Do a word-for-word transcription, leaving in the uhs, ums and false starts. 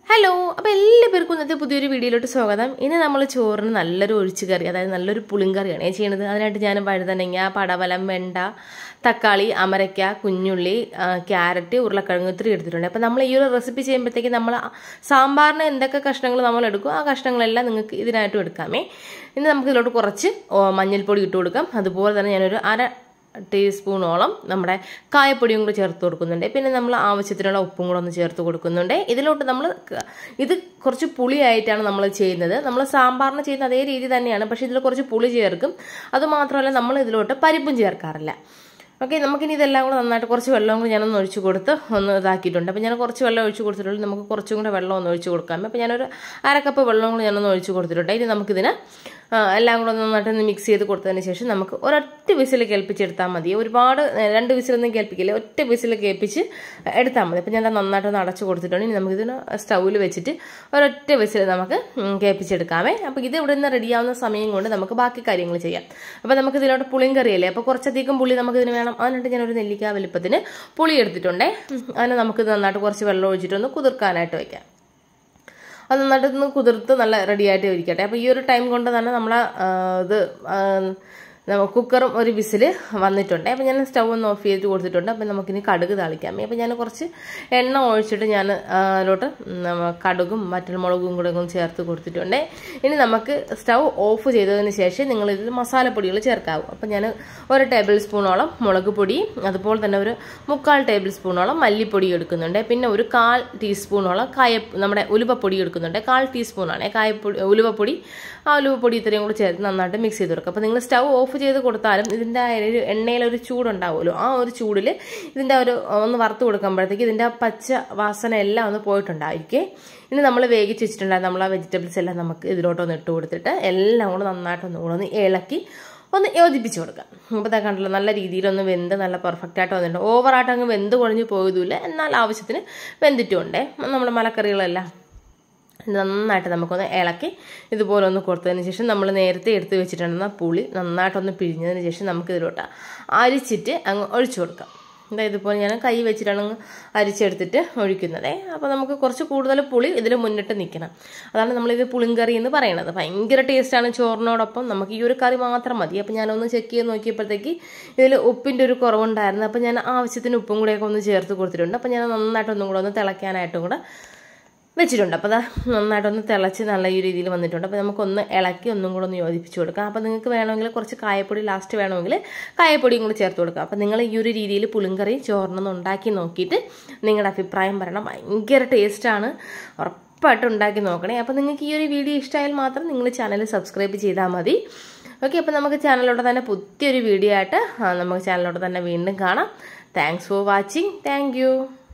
Hello, അപ്പോൾ എല്ലാവർക്കും ഇന്നത്തെ പുതിയൊരു വീഡിയോയിലോട്ട് സ്വാഗതം. ഇനി നമ്മൾ ചോറിന് നല്ലൊരു ഒഴിച്ചു കറി, അതായത് നല്ലൊരു പുളിങ്കറിയാണ് ഞാൻ ചെയ്യുന്നത്. അതിനായിട്ട് ഞാൻ വഴുതനങ്ങ, പടവലം, വെണ്ട, തക്കാളി, അമരയ്ക്ക, കുഞ്ഞുള്ളി, ക്യാരറ്റ്, ഉരുളക്കിഴങ്ങ് ഇത്തിരി എടുത്തിട്ടുണ്ട്. അപ്പോൾ നമ്മൾ ഈ ഒരു റെസിപ്പി ചെയ്യുമ്പോഴത്തേക്ക് നമ്മൾ സാമ്പാറിന് എന്തൊക്കെ കഷ്ണങ്ങൾ നമ്മൾ എടുക്കും ആ കഷ്ണങ്ങളെല്ലാം നിങ്ങൾക്ക് ഇതിനായിട്ടും എടുക്കാമേ. ഇനി നമുക്ക് ഇതിലോട്ട് കുറച്ച് മഞ്ഞൾപ്പൊടി ഇട്ട് കൊടുക്കാം. അതുപോലെ തന്നെ ഞാനൊരു അര ടീസ്പൂണോളം നമ്മുടെ കായപ്പൊടിയും കൂടി ചേർത്ത് കൊടുക്കുന്നുണ്ട്. പിന്നെ നമ്മൾ ആവശ്യത്തിനുള്ള ഉപ്പും കൂടെ ഒന്ന് ചേർത്ത് കൊടുക്കുന്നുണ്ട്. ഇതിലോട്ട് നമ്മൾ ഇത് കുറച്ച് പുളിയായിട്ടാണ് നമ്മൾ ചെയ്യുന്നത്. നമ്മൾ സാമ്പാറിന് ചെയ്യുന്ന അതേ രീതി തന്നെയാണ്, പക്ഷേ ഇതിൽ കുറച്ച് പുളി ചേർക്കും. അതുമാത്രമല്ല നമ്മൾ ഇതിലോട്ട് പരിപ്പും ചേർക്കാറില്ല. ഓക്കെ, നമുക്കിനി ഇതെല്ലാം കൂടെ നന്നായിട്ട് കുറച്ച് വെള്ളം കൂടി ഞാനൊന്ന് ഒഴിച്ച് കൊടുത്ത് ഒന്ന് ഇതാക്കിയിട്ടുണ്ട്. അപ്പോൾ ഞാൻ കുറച്ച് വെള്ളം ഒഴിച്ച് കൊടുത്തിട്ടുണ്ട്. നമുക്ക് കുറച്ചും കൂടെ വെള്ളം ഒന്ന് ഒഴിച്ച് കൊടുക്കാം. അപ്പോൾ ഞാനൊരു അരക്കപ്പ് വെള്ളം കൂടി ഞാനൊന്ന് ഒഴിച്ച് കൊടുത്തിട്ടുണ്ട്. ഇനി നമുക്കിതിന് എല്ലാം കൂടെ നന്നായിട്ടൊന്ന് മിക്സ് ചെയ്ത് കൊടുത്തതിന് ശേഷം നമുക്ക് ഒരൊറ്റ വിസിൽ കേൾപ്പിച്ചെടുത്താൽ മതി. ഒരുപാട് രണ്ട് വിസിലൊന്നും കേൾപ്പിക്കില്ല, ഒറ്റ വിസിൽ കേൾപ്പിച്ച് എടുത്താൽ മതി. അപ്പോൾ ഞാൻ നന്നായിട്ടൊന്ന് അടച്ചു കൊടുത്തിട്ടുണ്ട്. ഇനി നമുക്കിതിന് സ്റ്റൗവിൽ വെച്ചിട്ട് ഒരൊറ്റ വിസിൽ നമുക്ക് കേൾപ്പിച്ചെടുക്കാമേ. അപ്പോൾ ഇത് ഇവിടെ നിന്ന് റെഡിയാവുന്ന സമയം കൊണ്ട് നമുക്ക് ബാക്കി കാര്യങ്ങൾ ചെയ്യാം. അപ്പോൾ നമുക്ക് ഇതിലോട്ട് പുളിങ്കറിയല്ലേ, അപ്പോൾ കുറച്ചധികം പുളി നമുക്കിതിന് വേണം. അതിനായിട്ട് ഞാനൊരു നെല്ലിക്ക വലിപ്പത്തിന് പുളി എടുത്തിട്ടുണ്ടേ. അതിന് നമുക്കിത് നന്നായിട്ട് കുറച്ച് വെള്ളം ഒഴിച്ചിട്ടൊന്ന് കുതിർക്കാനായിട്ട് വയ്ക്കാം. അത് നന്നായിട്ടൊന്ന് കുതിർത്ത് നല്ല റെഡിയായിട്ട് ഇരിക്കട്ടെ. അപ്പോൾ ഈ ഒരു ടൈം കൊണ്ട് തന്നെ നമ്മൾ ഇത് കുക്കറും ഒരു വിസിൽ വന്നിട്ടുണ്ട്. അപ്പോൾ ഞാൻ സ്റ്റൗ ഒന്ന് ഓഫ് ചെയ്ത് കൊടുത്തിട്ടുണ്ട്. അപ്പോൾ നമുക്കിനി കടുക് താളിക്കാം. അപ്പോൾ ഞാൻ കുറച്ച് എണ്ണ ഒഴിച്ചിട്ട് ഞാൻ അതിലോട്ട് കടുകും വറ്റൽമുളകും കൂടെ ഒന്ന് ചേർത്ത് കൊടുത്തിട്ടുണ്ട്. ഇനി നമുക്ക് സ്റ്റൗ ഓഫ് ചെയ്തതിന് ശേഷം നിങ്ങൾ ഇതിൽ മസാലപ്പൊടികൾ ചേർക്കാവും. അപ്പോൾ ഞാൻ ഒരു ടേബിൾ സ്പൂണോളം മുളക് പൊടി, അതുപോലെ തന്നെ ഒരു മുക്കാൽ ടേബിൾ സ്പൂണോളം മല്ലിപ്പൊടി എടുക്കുന്നുണ്ട്. പിന്നെ ഒരു കാൽ ടീസ്പൂണോളം കായ നമ്മുടെ ഉലുവപ്പൊടി എടുക്കുന്നുണ്ട്. കാൽ ടീസ്പൂണാണ് കായപ്പൊടി ഉലുവപ്പൊടി. ആ ഉലുവപ്പൊടി ഇത്രയും കൂടി ചേർത്ത് നന്നായിട്ട് മിക്സ് ചെയ്ത് കൊടുക്കുക. അപ്പോൾ നിങ്ങൾ സ്റ്റൗ ഓഫ് ചെയ്ത് കൊടുത്താലും ഇതിൻ്റെ ഒരു എണ്ണയിലൊരു ചൂടുണ്ടാവുമല്ലോ, ആ ഒരു ചൂടിൽ ഇതിൻ്റെ ഒരു ഒന്ന് വറുത്ത് കൊടുക്കുമ്പോഴത്തേക്ക് ഇതിൻ്റെ പച്ച വാസന എല്ലാം ഒന്ന് പോയിട്ടുണ്ടായിരിക്കേ. ഇനി നമ്മൾ വേവിച്ച് വെച്ചിട്ടുണ്ടായിരുന്നു നമ്മൾ ആ വെജിറ്റബിൾസ് എല്ലാം നമുക്ക് ഇതിലോട്ടൊന്ന് ഇട്ട് കൊടുത്തിട്ട് എല്ലാം കൂടെ നന്നായിട്ടൊന്നും കൂടെ ഒന്ന് ഇളക്കി ഒന്ന് യോജിപ്പിച്ച് കൊടുക്കാം. അപ്പോൾ ഇതാ കണ്ടല്ലോ, നല്ല രീതിയിലൊന്ന് വെന്ത് നല്ല പെർഫെക്റ്റ് ആയിട്ട് വന്നിട്ടുണ്ട്. ഓവറായിട്ട് അങ്ങ് വെന്ത് കുഴഞ്ഞ് പോയതുമില്ല, എന്നാൽ ആവശ്യത്തിന് വെന്തിട്ടുണ്ടേ. നമ്മുടെ മലക്കറികളെല്ലാം നന്നായിട്ട് നമുക്കൊന്ന് ഇളക്കി ഇതുപോലെ ഒന്ന് കൊടുത്തതിന് ശേഷം നമ്മൾ നേരത്തെ എടുത്ത് വെച്ചിട്ടുണ്ടെന്ന പുളി നന്നായിട്ടൊന്ന് പിഴിഞ്ഞതിന് ശേഷം നമുക്ക് ഇതിലോട്ട് അരിച്ചിട്ട് അങ്ങ് ഒഴിച്ചു കൊടുക്കാം. അതായത് ഇതുപോലെ ഞാൻ കൈ വെച്ചിട്ടാണ് അങ്ങ് അരിച്ചെടുത്തിട്ട് ഒഴിക്കുന്നത്. അപ്പോൾ നമുക്ക് കുറച്ച് കൂടുതൽ പുളി ഇതിൽ മുന്നിട്ട് നിൽക്കണം. അതാണ് നമ്മളിത് പുളിങ്കറി എന്ന് പറയുന്നത്. ഭയങ്കര ടേസ്റ്റാണ് ചോറിനോടൊപ്പം. നമുക്ക് ഈ ഒരു കറി മാത്രം മതി. അപ്പോൾ ഞാനൊന്ന് ചെക്ക് ചെയ്ത് നോക്കിയപ്പോഴത്തേക്ക് ഇതിൽ ഉപ്പിൻ്റെ ഒരു കുറവുണ്ടായിരുന്നു. അപ്പോൾ ഞാൻ ആവശ്യത്തിന് ഉപ്പും കൂടെയൊക്കെ ഒന്ന് ചേർത്ത് കൊടുത്തിട്ടുണ്ട്. അപ്പോൾ ഞാൻ നന്നായിട്ടൊന്നും കൂടെ ഒന്ന് തിളയ്ക്കാനായിട്ടും കൂടെ വെച്ചിട്ടുണ്ട്. അപ്പോൾ അത് നന്നായിട്ടൊന്ന് തിളച്ച് നല്ല ഈ രീതിയിൽ വന്നിട്ടുണ്ട്. അപ്പോൾ നമുക്കൊന്ന് ഇളക്കി ഒന്നും കൂടെ ഒന്ന് യോജിപ്പിച്ച് കൊടുക്കാം. അപ്പോൾ നിങ്ങൾക്ക് വേണമെങ്കിൽ കുറച്ച് കായപ്പൊടി ലാസ്റ്റ് വേണമെങ്കിൽ കായപ്പൊടിയും കൂടി ചേർത്ത് കൊടുക്കാം. അപ്പോൾ നിങ്ങൾ ഈ ഒരു രീതിയിൽ പുളിങ്കറി ചോറിനൊന്ന് ഉണ്ടാക്കി നോക്കിയിട്ട് നിങ്ങളുടെ അഭിപ്രായം പറയണം. ഭയങ്കര ടേസ്റ്റാണ്, ഉറപ്പായിട്ട് ഉണ്ടാക്കി നോക്കണേ. അപ്പോൾ നിങ്ങൾക്ക് ഈ ഒരു വീഡിയോ ഇഷ്ടമായാൽ മാത്രം നിങ്ങൾ ചാനൽ സബ്സ്ക്രൈബ് ചെയ്താൽ മതി. ഓക്കെ, അപ്പോൾ നമുക്ക് ചാനലിലോട്ട് തന്നെ പുതിയൊരു വീഡിയോ ആയിട്ട് നമുക്ക് ചാനലിലോട്ട് തന്നെ വീണ്ടും കാണാം. Thanks for watching. താങ്ക്